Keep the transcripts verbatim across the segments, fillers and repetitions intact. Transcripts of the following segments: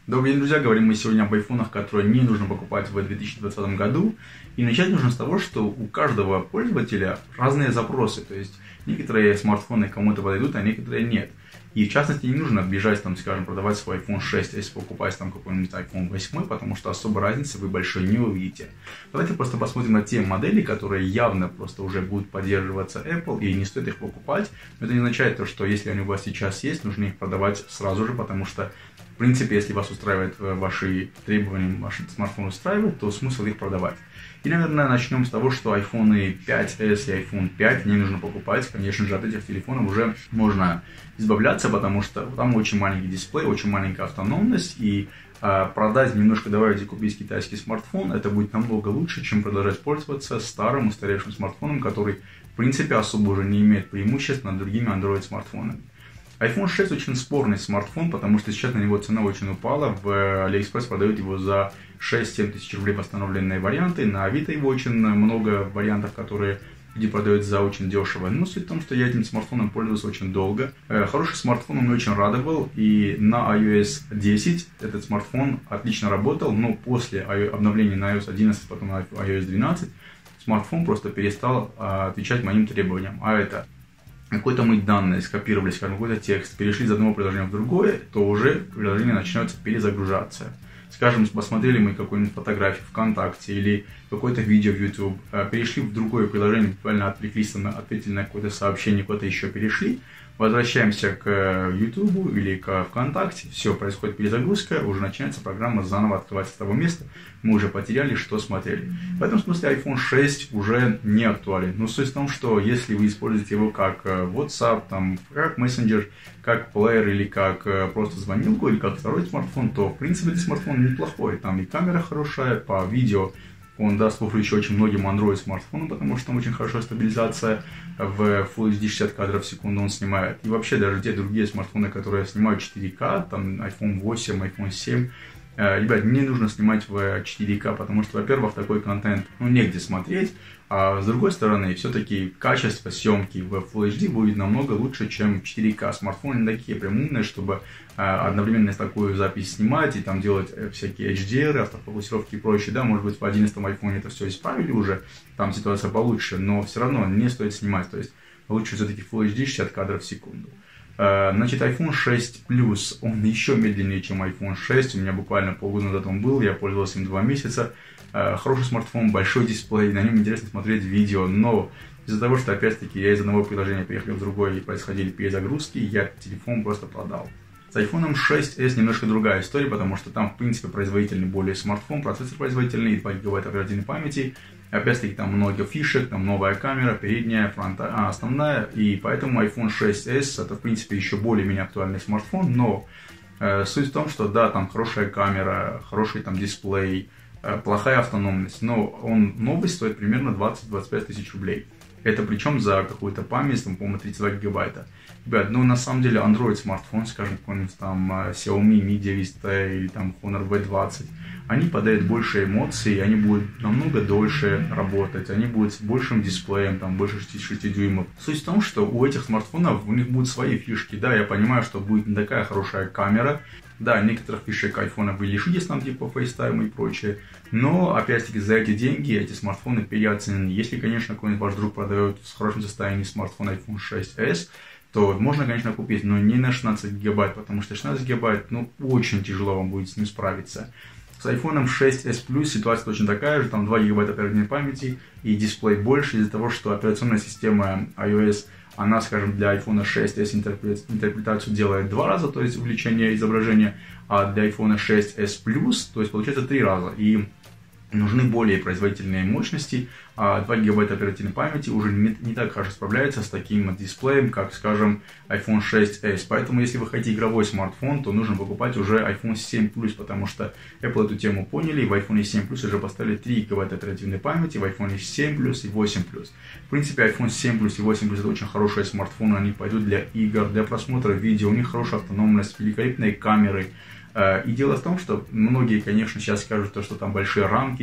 Добрый день, друзья! Говорим мы сегодня об айфонах, которые не нужно покупать в две тысячи двадцатом году. И начать нужно с того, что у каждого пользователя разные запросы. То есть некоторые смартфоны кому-то подойдут, а некоторые нет. И в частности не нужно бежать, там, скажем, продавать свой айфон шесть, если покупать там какой-нибудь айфон восемь, потому что особо разницы вы большой не увидите. Давайте просто посмотрим на те модели, которые явно просто уже будут поддерживаться Apple, и не стоит их покупать. Но это не означает то, что если они у вас сейчас есть, нужно их продавать сразу же, потому что в принципе, если вас устраивают ваши требования, ваш смартфон устраивает, то смысл их продавать. И, наверное, начнем с того, что айфон пять эс и айфон пять не нужно покупать. Конечно же, от этих телефонов уже можно избавляться, потому что там очень маленький дисплей, очень маленькая автономность. И э, продать, немножко добавить и купить китайский смартфон, это будет намного лучше, чем продолжать пользоваться старым устаревшим смартфоном, который, в принципе, особо уже не имеет преимуществ над другими Android-смартфонами. айфон шесть очень спорный смартфон, потому что сейчас на него цена очень упала. В AliExpress продают его за шесть-семь тысяч рублей восстановленные варианты. На Авито его очень много вариантов, которые люди продают за очень дешево. Но суть в том, что я этим смартфоном пользовался очень долго. Хороший смартфон он меня очень радовал. И на ай о эс десять этот смартфон отлично работал. Но после обновления на ай о эс одиннадцать, потом на ай о эс двенадцать, смартфон просто перестал отвечать моим требованиям. А это... какой-то мыть данные, скопировали, скажем, какой-то текст, перешли из одного приложения в другое, то уже приложение начнется перезагружаться. Скажем, посмотрели мы какую-нибудь фотографию ВКонтакте или какое-то видео в YouTube, перешли в другое приложение, буквально отвлеклись, ответили на какое-то сообщение, куда-то еще перешли, возвращаемся к YouTube или к ВКонтакте, все, происходит перезагрузка, уже начинается программа заново открываться с того места, мы уже потеряли, что смотрели. В этом смысле айфон шесть уже не актуален. Но суть в том, что если вы используете его как WhatsApp, там, как мессенджер, как плеер или как просто звонилку, или как второй смартфон, то в принципе этот смартфон неплохой. Там и камера хорошая, по видео он даст фору еще очень многим Android смартфонам, потому что там очень хорошая стабилизация в Full эйч ди шестьдесят кадров в секунду он снимает. И вообще даже те другие смартфоны, которые снимают четыре ка, там айфон восемь, айфон семь, ребят, не нужно снимать в четыре ка, потому что, во-первых, такой контент, ну, негде смотреть, а с другой стороны, все-таки качество съемки в Full эйч ди будет намного лучше, чем в четыре ка. Смартфоны не такие прям умные, чтобы а, одновременно такую запись снимать и там делать всякие эйч ди ар, автофокусировки и прочее. Да, может быть, в одиннадцатом айфоне это все исправили уже, там ситуация получше, но все равно не стоит снимать, то есть лучше все-таки Full эйч ди шестьдесят кадров в секунду. Значит, айфон шесть плюс, он еще медленнее, чем айфон шесть. У меня буквально полгода назад он был, я пользовался им два месяца. Хороший смартфон, большой дисплей, на нем интересно смотреть видео. Но из-за того, что, опять-таки, я из одного приложения переехал в другое и происходили перезагрузки, я телефон просто продал. С айфон шесть эс немножко другая история, потому что там, в принципе, производительный более смартфон, процессор производительный, два гигабайта оперативной памяти. Опять-таки, там много фишек, там новая камера, передняя, фронта, а, основная. И поэтому айфон шесть эс это, в принципе, еще более-менее актуальный смартфон. Но э, суть в том, что, да, там хорошая камера, хороший там дисплей, э, плохая автономность. Но он новый стоит примерно двадцать-двадцать пять тысяч рублей. Это причем за какую-то память, там, по-моему, тридцать два гигабайта. Ребят, ну на самом деле Android смартфон, скажем, какой-нибудь там Xiaomi Mi девять тэ или там Honor ви двадцать, они подают больше эмоций, они будут намного дольше работать, они будут с большим дисплеем, там больше шести дюймов. Суть в том, что у этих смартфонов у них будут свои фишки. Да, я понимаю, что будет не такая хорошая камера. Да, некоторых фишек айфона вы лишитесь, там типа FaceTime и прочее. Но, опять-таки, за эти деньги эти смартфоны переоценены. Если, конечно, какой-нибудь ваш друг продает в хорошем состоянии смартфон айфон шесть эс, то можно, конечно, купить, но не на шестнадцать гигабайт, потому что шестнадцать гигабайт, ну, очень тяжело вам будет с ним справиться. С айфон шесть эс плюс ситуация точно такая же, там два гигабайта оперативной памяти и дисплей больше из-за того, что операционная система ай о эс, она, скажем, для айфон шесть эс интерпретацию делает два раза, то есть увеличение изображения, а для айфон шесть эс плюс, то есть получается три раза. И нужны более производительные мощности, а два гигабайта оперативной памяти уже не, не так хорошо справляется с таким дисплеем, как, скажем, айфон шесть эс. Поэтому, если вы хотите игровой смартфон, то нужно покупать уже айфон семь плюс, потому что Apple эту тему поняли, и в айфон семь плюс уже поставили три гигабайта оперативной памяти, в айфон семь плюс и восемь плюс. В принципе, айфон семь плюс и восемь плюс это очень хорошие смартфоны, они пойдут для игр, для просмотра видео, у них хорошая автономность, великолепные камеры. И дело в том, что многие, конечно, сейчас скажут, что там большие рамки,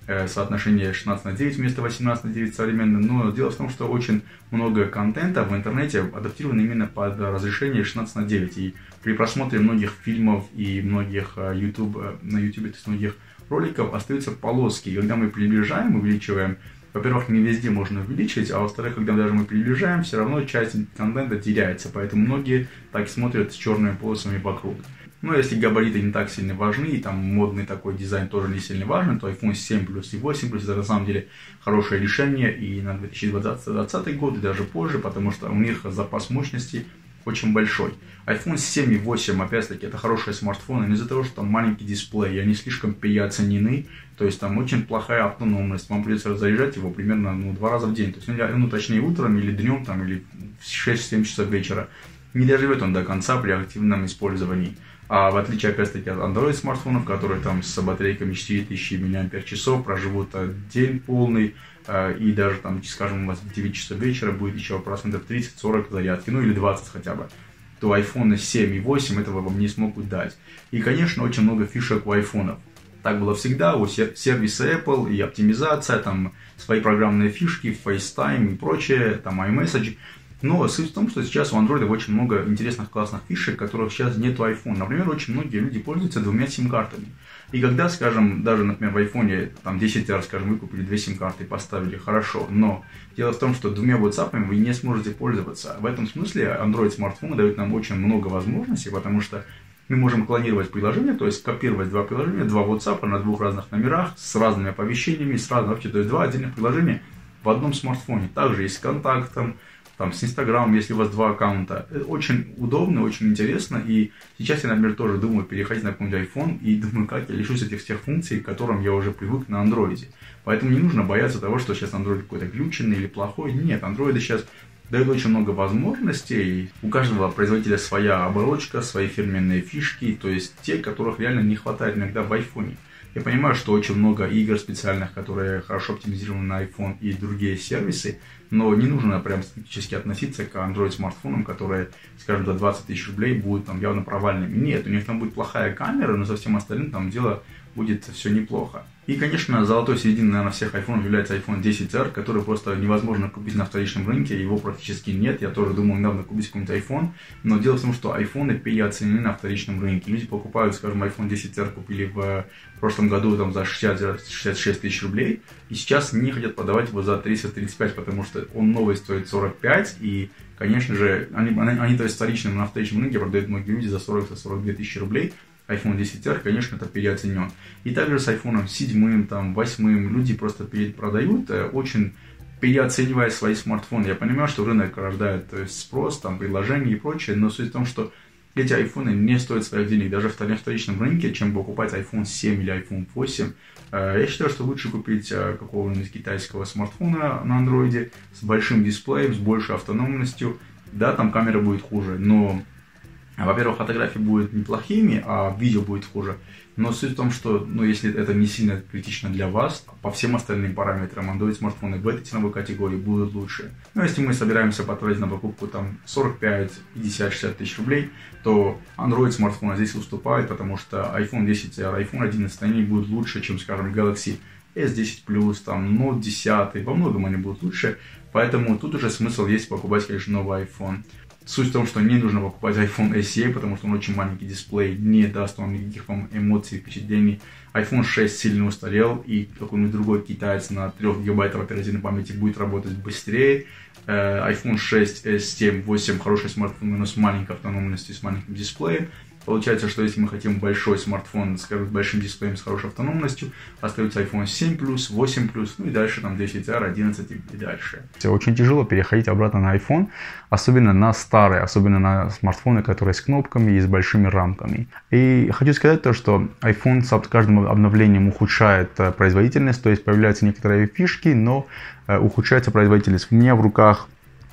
соотношение шестнадцать на девять вместо восемнадцать на девять современное, но дело в том, что очень много контента в интернете адаптировано именно под разрешение шестнадцать на девять, и при просмотре многих фильмов и многих YouTube, на YouTube, то есть многих роликов остаются полоски, и когда мы приближаем, увеличиваем, во-первых, не везде можно увеличить, а во-вторых, когда даже мы приближаем, все равно часть контента теряется, поэтому многие так смотрят с черными полосами вокруг. Но если габариты не так сильно важны, и там модный такой дизайн тоже не сильно важен, то iPhone семь плюс и восемь плюс это на самом деле хорошее решение и на две тысячи двадцатый год, и даже позже, потому что у них запас мощности очень большой. iPhone семь и восемь, опять-таки, это хорошие смартфоны, не из-за того, что там маленький дисплей, и они слишком переоценены, то есть там очень плохая автономность, вам придется заряжать его примерно ну, два раза в день, то есть, ну, точнее, утром или днем, там, или в шесть-семь часов вечера. Не доживет он до конца при активном использовании. А в отличие, опять-таки, от Android смартфонов, которые там с батарейками четыре тысячи мАч проживут день полный, и даже там, скажем, у вас в девять часов вечера будет еще процентов тридцать-сорок зарядки, ну или двадцать хотя бы, то iPhone семь и восемь этого вам не смогут дать. И, конечно, очень много фишек у айфонов. Так было всегда, у сервиса Apple и оптимизация, там свои программные фишки, FaceTime и прочее, там iMessage. Но суть в том, что сейчас у Android очень много интересных, классных фишек, которых сейчас нет у iPhone. Например, очень многие люди пользуются двумя сим-картами. И когда, скажем, даже, например, в iPhone там, десять раз, скажем, вы купили две сим-карты и поставили, хорошо, но дело в том, что двумя WhatsApp вы не сможете пользоваться. В этом смысле Android смартфоны дают нам очень много возможностей, потому что мы можем клонировать приложения, то есть копировать два приложения, два WhatsApp на двух разных номерах, с разными оповещениями, с разными, вообще, то есть два отдельных приложения в одном смартфоне. Также и с контактом, там, с Инстаграмом, если у вас два аккаунта. Это очень удобно, очень интересно. И сейчас я, например, тоже думаю переходить на какой-нибудь iPhone и думаю, как я лишусь этих всех функций, к которым я уже привык на Android. Поэтому не нужно бояться того, что сейчас Android какой-то глюченный или плохой. Нет, Android сейчас дает очень много возможностей. У каждого производителя своя оболочка, свои фирменные фишки, то есть те, которых реально не хватает иногда в iPhone. Я понимаю, что очень много игр специальных, которые хорошо оптимизированы на iPhone и другие сервисы, но не нужно прям скептически относиться к Android смартфонам, которые, скажем, за двадцать тысяч рублей будут там явно провальными. Нет, у них там будет плохая камера, но со всем остальным там дело будет все неплохо. И, конечно, золотой серединой, наверное, всех айфонов является iPhone десять эр, который просто невозможно купить на вторичном рынке, его практически нет. Я тоже думал недавно купить какой-нибудь iPhone, но дело в том, что айфоны переоценены на вторичном рынке. Люди покупают, скажем, iPhone десять эр купили в прошлом году там, за шестьдесят шесть тысяч рублей, и сейчас не хотят продавать его за триста тридцать пять, потому что он новый стоит сорок пять, и, конечно же, они, они, они то есть вторичным на вторичном рынке продают многие люди за сорок-сорок две тысячи рублей. iPhone десять эр, конечно, это переоценен. И также с iPhone семь, там, восемь люди просто продают, очень переоценивая свои смартфоны. Я понимаю, что рынок рождает то есть спрос, там, предложения и прочее, но суть в том, что эти айфоны не стоят своих денег. Даже в вторичном рынке, чем покупать iPhone семь или iPhone восемь, я считаю, что лучше купить какого-нибудь китайского смартфона на Android с большим дисплеем, с большей автономностью. Да, там камера будет хуже, но... Во-первых, фотографии будут неплохими, а видео будет хуже. Но суть в том, что ну, если это не сильно критично для вас, по всем остальным параметрам Android смартфоны в этой ценовой категории будут лучше. Но если мы собираемся потратить на покупку там сорок пять, пятьдесят, шестьдесят тысяч рублей, то Android смартфоны здесь уступает, потому что iPhone десять эр, iPhone одиннадцать, они будут лучше, чем, скажем, Galaxy эс десять плюс, там, Note десять, во многом они будут лучше. Поэтому тут уже смысл есть покупать, конечно, новый iPhone. Суть в том, что не нужно покупать iPhone эс и, потому что он очень маленький дисплей, не даст вам никаких вам эмоций, впечатлений. iPhone шесть сильно устарел, и какой-нибудь другой китаец на три гигабайта оперативной памяти будет работать быстрее. iPhone шесть, эс семь, восемь хороший смартфон, но с маленькой автономностью, с маленьким дисплеем. Получается, что если мы хотим большой смартфон, скажем, с большим дисплеем, с хорошей автономностью, остается iPhone семь плюс, восемь плюс, ну и дальше там десять эр, одиннадцать и дальше. Очень тяжело переходить обратно на iPhone, особенно на старые, особенно на смартфоны, которые с кнопками и с большими рамками. И хочу сказать то, что iPhone с каждым обновлением ухудшает производительность, то есть появляются некоторые фишки, но ухудшается производительность. У меня в руках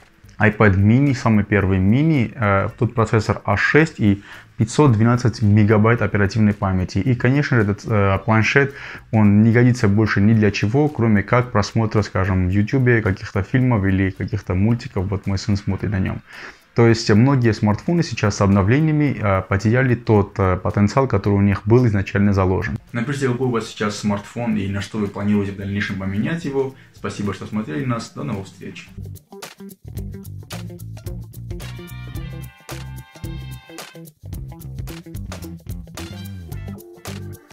iPad mini, самый первый mini, э, тут процессор а шесть и пятьсот двенадцать мегабайт оперативной памяти. И, конечно же, этот э, планшет, он не годится больше ни для чего, кроме как просмотра, скажем, в YouTube каких-то фильмов или каких-то мультиков. Вот мой сын смотрит на нем. То есть многие смартфоны сейчас с обновлениями потеряли тот потенциал, который у них был изначально заложен. Напишите, какой у вас сейчас смартфон и на что вы планируете в дальнейшем поменять его. Спасибо, что смотрели нас. До новых встреч.